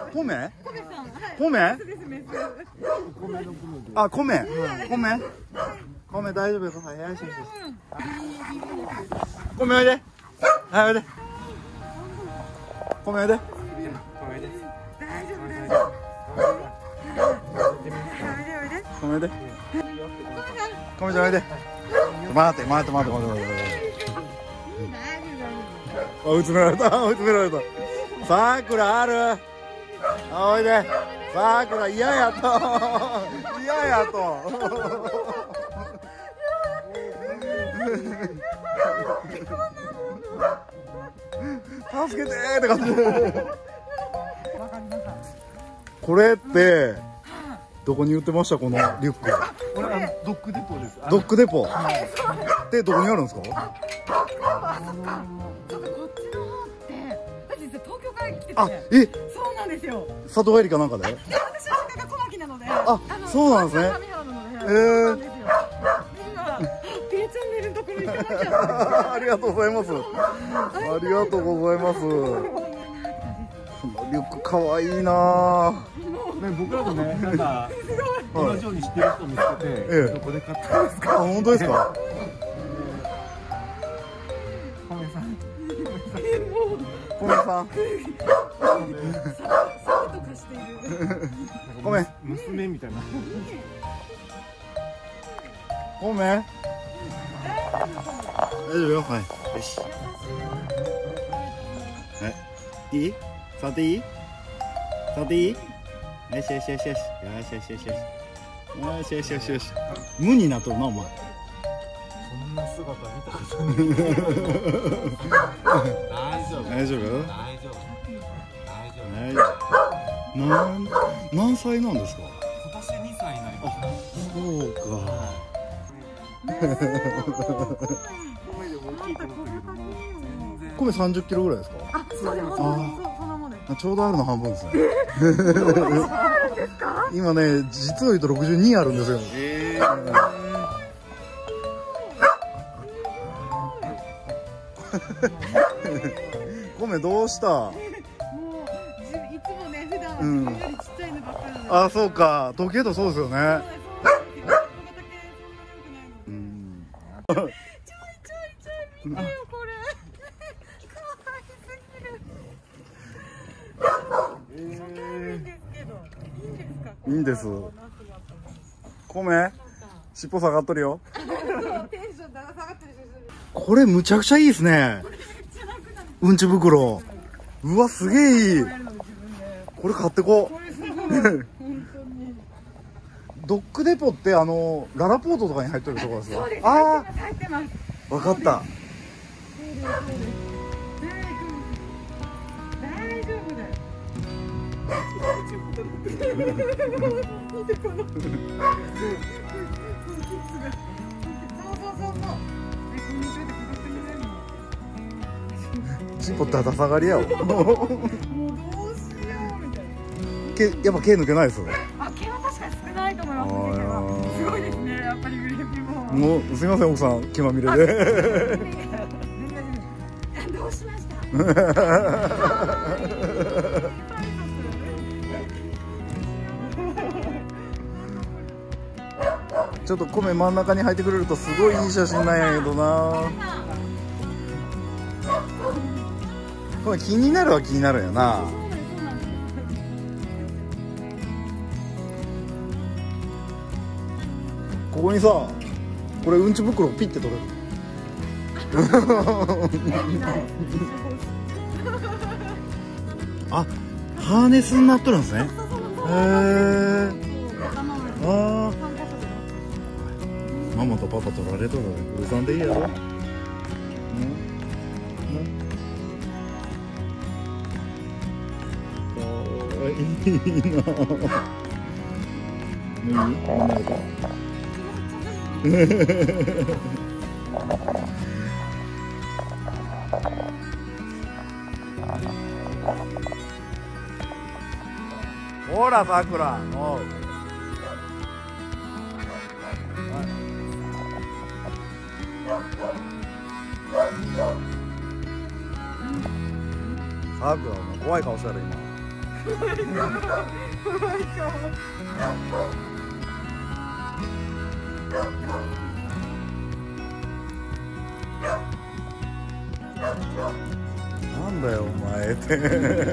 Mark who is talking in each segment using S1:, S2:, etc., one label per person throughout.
S1: 米？米？あ、米。米大丈夫です。はい、よしよし。米おいで。はい、おいで。米おいで。米おいで。米ちゃんおいで。待って。あ、追い詰められた。さくらある。あ、おいで。さくら嫌やと。助けてーって感じ。これってどこに売ってましたこのリュック？
S2: これドッグデポです。
S1: ドッグデポ。でどこにあるんですか？
S3: ちょっとこっちの方って私実は東京から来てて。
S1: あ、
S3: そうなんですよ。
S1: 里帰りかなんかで？
S3: 私は実家が小牧なので。
S1: あ、そうなんですね。
S3: ピエチャンネルのところ行かなきゃ。
S1: ありがとうございます。このリュック可愛いな。
S2: ね、僕らもね、なんか同じように知ってる人見つけて、どこで買ったんですか？
S1: あ、本当ですか？
S2: 米さん。
S1: ごめん。
S2: 娘みたいな。
S1: ごめん。大丈夫よ。はい。よし。はい。いい？触っていい？よし。無になっとるなお前。
S2: そんな姿見たことない。大丈夫。
S1: 何歳なんですか？
S2: 今年2歳になりました。
S1: そうか。米30キロぐらいですか？
S3: あ、そうです。そんなもんです。
S1: ちょうどあるの半分ですね。今ね、実を言うと62あるんですよ。米どうした？
S3: もういつもね、普段は自分よりちっちゃいのばっかりなんで。
S1: あ、そうか。時計とそうですよね。
S3: ちょい見てよこれ。可愛すぎる。いいんですけど、いいんですか？
S1: いいんです。米、尻尾下がっとるよ。
S3: テンション下がってるし。
S1: これむちゃくちゃいいですね。うんち袋。うわ、すげえいい。これ買ってこう。ドッグデポってララポートとかに入ってるところですか？ああ、わかった。
S3: 大丈夫だよ。
S1: 尻尾だだ下がりやわ。
S3: もうどうしようみたいな。
S1: やっぱ毛抜けないですよね。
S3: あ、毛は確かに少ないと思います。すごいですね。やっぱりグレープも。
S1: もうすみません奥さん気まみれで。
S3: どうしました？
S1: ちょっと米真ん中に入ってくれるとすごいいい写真なんやけどな。これ気になるは気になるよな。ここにさ、これうんち袋ピッて取れる。あ、ハーネスになっとるんですね。へえ。ああ。ママとパパ取られとる。うさんでいいやろ。いいな。ほらさくら。さくらも怖い顔したら今。 なんだよお前って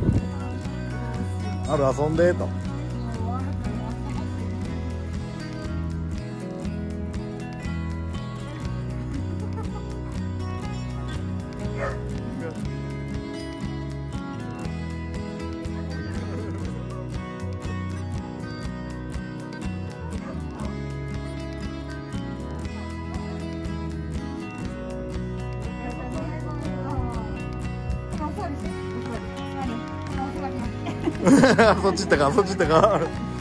S1: ある遊んでと。そっち行ったかそっち行ったか。